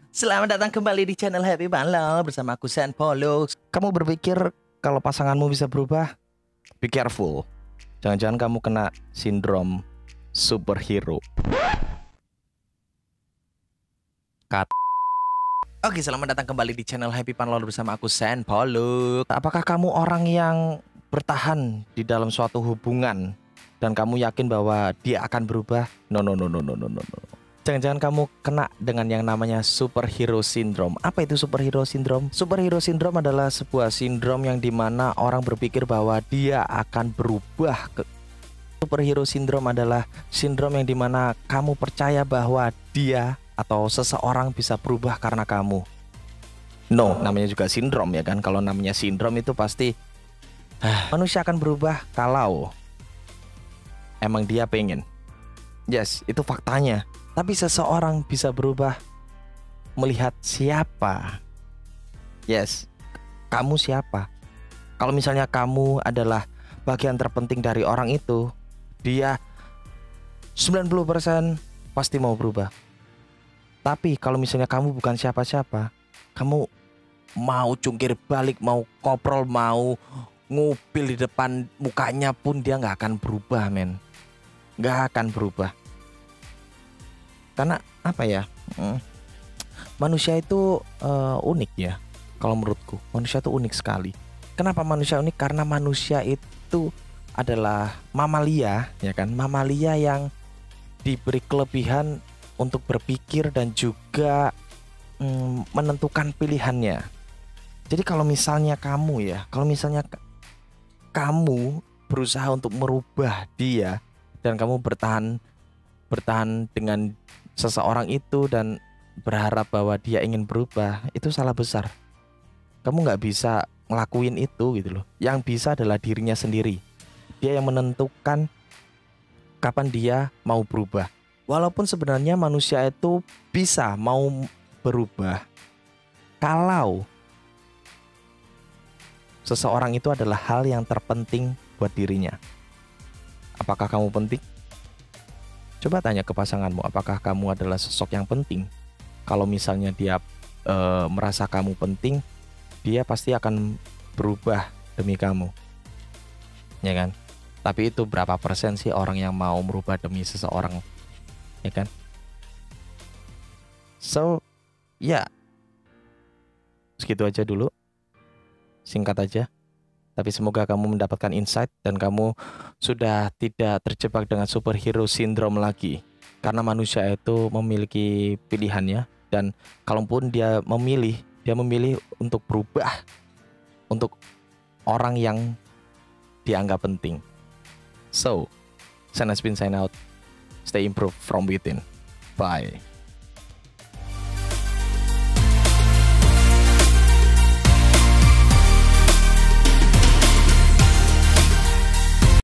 Selamat datang kembali di channel Happy Balal bersama aku Sen Polo. Kamu berpikir kalau pasanganmu bisa berubah? Be careful. Jangan-jangan kamu kena sindrom superhero. Oke, selamat datang kembali di channel Happy Balal bersama aku Sen Polo. Apakah kamu orang yang bertahan di dalam suatu hubungan dan kamu yakin bahwa dia akan berubah? No. Jangan-jangan kamu kena dengan yang namanya superhero syndrome. Apa itu superhero syndrome? Superhero syndrome adalah sebuah sindrom yang dimana orang berpikir bahwa dia akan berubah. Superhero syndrome adalah sindrom yang dimana kamu percaya bahwa dia atau seseorang bisa berubah karena kamu. No, namanya juga sindrom ya kan. Kalau namanya sindrom itu pasti manusia akan berubah kalau emang dia pengen. Yes, itu faktanya. Tapi seseorang bisa berubah melihat siapa. Yes, kamu siapa. Kalau misalnya kamu adalah bagian terpenting dari orang itu, dia 90% pasti mau berubah. Tapi kalau misalnya kamu bukan siapa-siapa, kamu mau jungkir balik, mau koprol, mau ngupil di depan mukanya pun dia nggak akan berubah, men. Nggak akan berubah. Karena apa ya, manusia itu unik ya. Kalau menurutku manusia itu unik sekali. Kenapa manusia unik? Karena manusia itu adalah mamalia, ya kan, mamalia yang diberi kelebihan untuk berpikir dan juga menentukan pilihannya. Jadi kalau misalnya kamu kamu berusaha untuk merubah dia dan kamu bertahan dengan seseorang itu dan berharap bahwa dia ingin berubah, itu salah besar. Kamu nggak bisa ngelakuin itu gitu loh. Yang bisa adalah dirinya sendiri. Dia yang menentukan kapan dia mau berubah. Walaupun sebenarnya manusia itu bisa mau berubah kalau seseorang itu adalah hal yang terpenting buat dirinya. Apakah kamu penting? Coba tanya ke pasanganmu, apakah kamu adalah sosok yang penting? Kalau misalnya dia merasa kamu penting, dia pasti akan berubah demi kamu, ya kan? Tapi itu berapa persen sih orang yang mau merubah demi seseorang, ya kan? So, ya, segitu aja dulu, singkat aja. Tapi semoga kamu mendapatkan insight dan kamu sudah tidak terjebak dengan superhero syndrome lagi. Karena manusia itu memiliki pilihannya. Dan kalaupun dia memilih untuk berubah untuk orang yang dianggap penting. So, Sen has been sign out. Stay improve from within. Bye.